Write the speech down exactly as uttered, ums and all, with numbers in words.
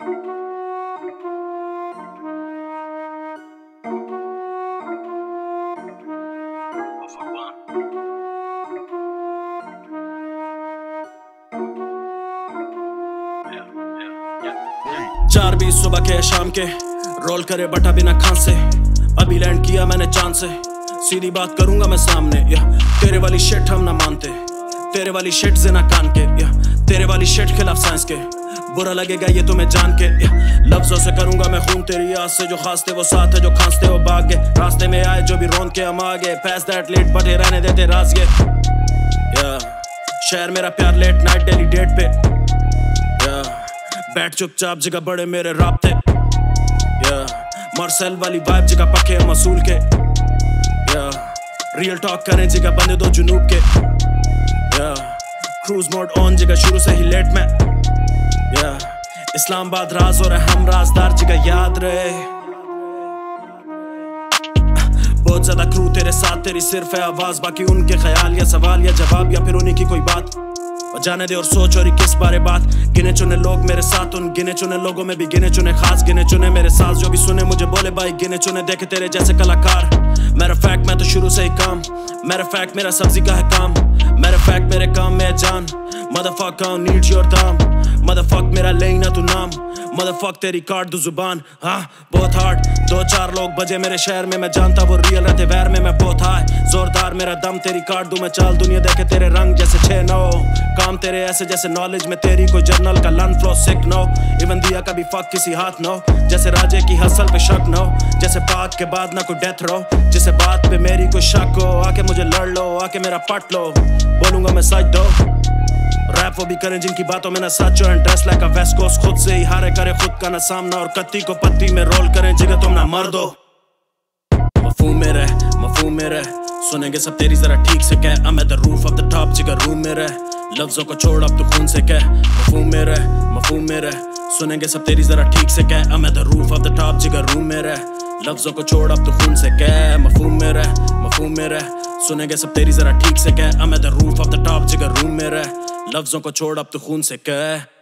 चार बीस सुबह के शाम के रोल करे बटा बिना खांसे, अभी लैंड किया मैंने चांद से, सीधी बात करूंगा मैं सामने। या तेरे वाली शिट हम ना मानते, तेरे वाली शिट से ना कान के, या तेरे वाली शिट खिलाफ साइंस के, बुरा लगेगा ये तुम्हें जान के। या लफ्जों से करूंगा मैं खून तेरी आस से, जो खास थे वो साथ है, जो खांसते वो भाग गए, रास्ते में आए जो भी रोन के हम आगे, पैस दैट लेट बटे रहने देते राज ये। या शहर मेरा प्यार लेट नाइट डेली डेट पे, या बैठ चुपचाप जगह बड़े मेरे राब्ते, या मार्सेल वाली वाइब जगह पक्के हम असूल के, या रियल टॉक करें जगह बंदे दो जुनूब के, या क्रूज मोड ऑन जगह शुरू से ही लेट में, या इस्लामाबाद राज और हम राजदार जगह याद रहे। बहुत ज्यादा क्रू तेरे साथ, तेरी सिर्फ है आवाज, बाकी उनके ख्याल या सवाल या जवाब या फिर उन्हीं की कोई बात। और जाने दे और सोच और किस बारे बात, गिने चुने लोग मेरे साथ, उन गिने चुने लोगों में भी गिने चुने खास, गिने चुने मेरे साथ जो भी सुने मुझे बोले भाई, गिने चुने देखे तेरे जैसे कलाकार। मेरा फैक्ट मैं तो शुरू से ही काम, मेरा फैक्ट मेरा सब्जी का है काम, मेरा फैक्ट मेरे काम में जान, मदरफक आई नीड योर काम, मदरफक मेरा ले ना तू नाम, मदरफक तेरी काट दू जुबान। हाँ बहुत हार्ड, दो चार लोग बजे मेरे शहर में, मैं जानता वो रियल रहते वैर में, मैं बहुत हाय जोरदार मेरा दम, तेरी काट दूं मैं चाल, दुनिया देखे तेरे रंग जैसे छह नौ, काम तेरे ऐसे जैसे नॉलेज में तेरी कोई जर्नल का लन फ्लो सिक नो, इवन दिया कभी फक किसी हाथ नो, जैसे राजे की हसल पे शक नो, जैसे पाक के बाद ना कोई डेथ रो, जिसे बात पे मेरी कोई शक हो, आके मुझे लड़ लो, आके मेरा पट लो, बोलूंगा मैं सच दो। रैप वो भी करें जिनकी बातों में ना सच हो, and dress like a west coast, खुद से ही हारे करे खुद का ना सामना, और कत्ती को पत्ती में रोल करें जिगर तुम ना मर दो। मफहूम में रह, मफहूम में रह, सुनेंगे सब तेरी जरा ठीक से कह, I'm at the roof of the top जिगर रूम में रह, लफ्जों को छोड़ अब तो खून से कह। मफहूम में रह, मफहूम में रह, सुनेंगे सब तेरी जरा ठीक से कह, I'm at the roof of the top जिगर रूम में रह, लफ्जों को छोड़ अब तो खून से कह। मफहूम में रह, मफहूम में रह, सुनेंगे सब तेरी जरा ठीक से कह, I'm at the roof of the top जिगर रूम में रह, लफ्जों को छोड़ अब तो खून से कह।